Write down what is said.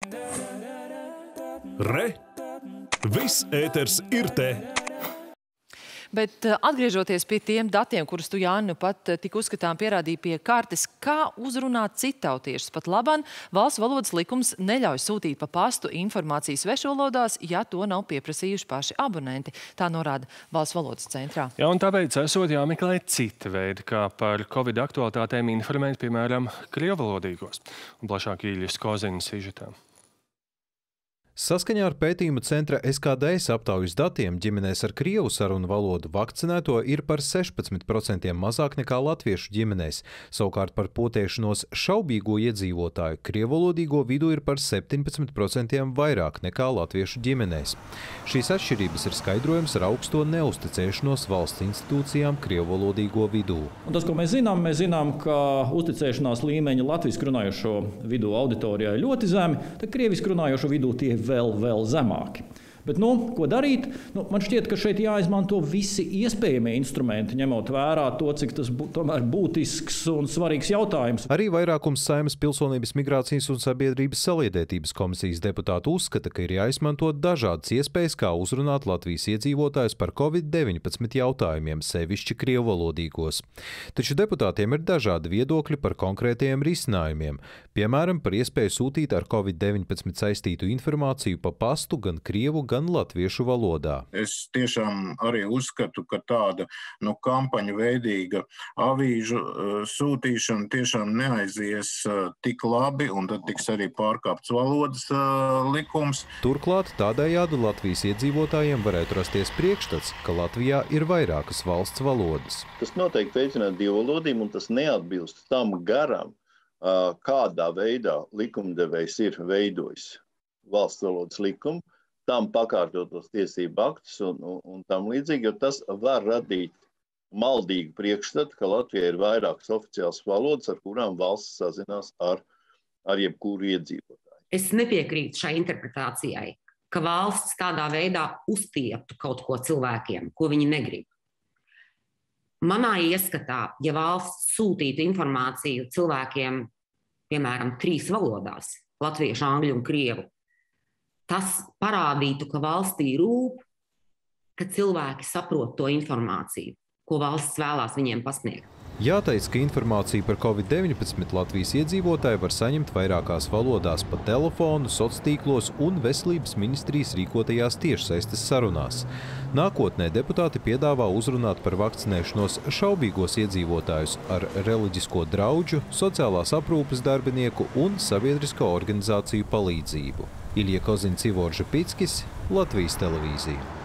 Re! Viss ēters ir te! Bet atgriežoties pie tiem datiem, kurus tu, Jāni, nu pat tik uzskatām pierādīja pie kartes, kā uzrunāt citautiešus? Pat labāk valsts valodas likums neļauj sūtīt pa pastu informāciju svešvalodās, ja to nav pieprasījuši paši abonenti. Tā norāda Valsts valodas centrā. Jā, un tāpēc esot jāmeklē cita veida, kā par Covid aktualitātēm informēt, piemēram, krievvalodīgos. Un plašāk Īļas Koziņas sižetā. Saskaņā ar pētījuma centra SKDS aptaujas datiem ģimenēs ar krievu sarunu valodu vakcinēto ir par 16% mazāk nekā latviešu ģimenēs. Savukārt par potēšanos šaubīgo iedzīvotāju krievvalodīgo vidū ir par 17% vairāk nekā latviešu ģimenēs. Šīs atšķirības ir skaidrojums ar augsto neusticēšanos valsts institūcijām krievvalodīgo vidū. Un tas, ko mēs zinām, ka uzticēšanās līmeņa latviski runājošo vidū auditorijā ir ļoti zemi, tad krieviski runājošo vidū tie vēl zemāki. Bet, ko darīt? Man šķiet, ka šeit jāizmanto visi iespējamie instrumenti, ņemot vērā to, cik tas tomēr būtisks un svarīgs jautājums. Arī vairākums Saeimas Pilsonības, migrācijas un sabiedrības saliedētības komisijas deputātu uzskata, ka ir jāizmanto dažādas iespējas, kā uzrunāt Latvijas iedzīvotājus par Covid-19 jautājumiem, sevišķi krievvalodīgos. Taču deputātiem ir dažādi viedokļi par konkrētajiem risinājumiem, piemēram, par iespēju sūtīt ar Covid-19 saistītu informāciju pa pastu gan krievu, gan latviešu valodā. Es tiešām arī uzskatu, ka tāda kampaņu veidīga avīžu sūtīšana tiešām neaizies tik labi, un tad tiks arī pārkāpts valodas likums. Turklāt tādējādi Latvijas iedzīvotājiem varētu rasties priekšstats, ka Latvijā ir vairākas valsts valodas. Tas noteikti veicināt divvalodību, un tas neatbilst tam garam, kādā veidā likumdevējs ir veidojis valsts valodas likumu, tam pakārtotos tiesību aktus un tam līdzīgi, jo tas var radīt maldīgu priekšstatu, ka Latvijā ir vairākas oficiālas valodas, ar kurām valsts sazinās ar jebkuru iedzīvotāju. Es nepiekrītu šai interpretācijai, ka valsts tādā veidā uztieptu kaut ko cilvēkiem, ko viņi negrib. Manā ieskatā, ja valsts sūtītu informāciju cilvēkiem, piemēram, 3 valodās, latviešu, angļu un krievu, tas parādītu, ka valstī rūp, ka cilvēki saprot to informāciju, ko valsts vēlās viņiem pasniegt. Jāteic, ka informāciju par Covid-19 Latvijas iedzīvotāji var saņemt vairākās valodās pa telefonu, sociālos un veselības ministrijas rīkotajās tiešsaistes sarunās. Nākotnē deputāti piedāvā uzrunāt par vakcinēšanos šaubīgos iedzīvotājus ar reliģisko draudžu, sociālās aprūpes darbinieku un sabiedrisko organizāciju palīdzību. Ilja Koziņa, Civorža Pickis, Latvijas televīzija.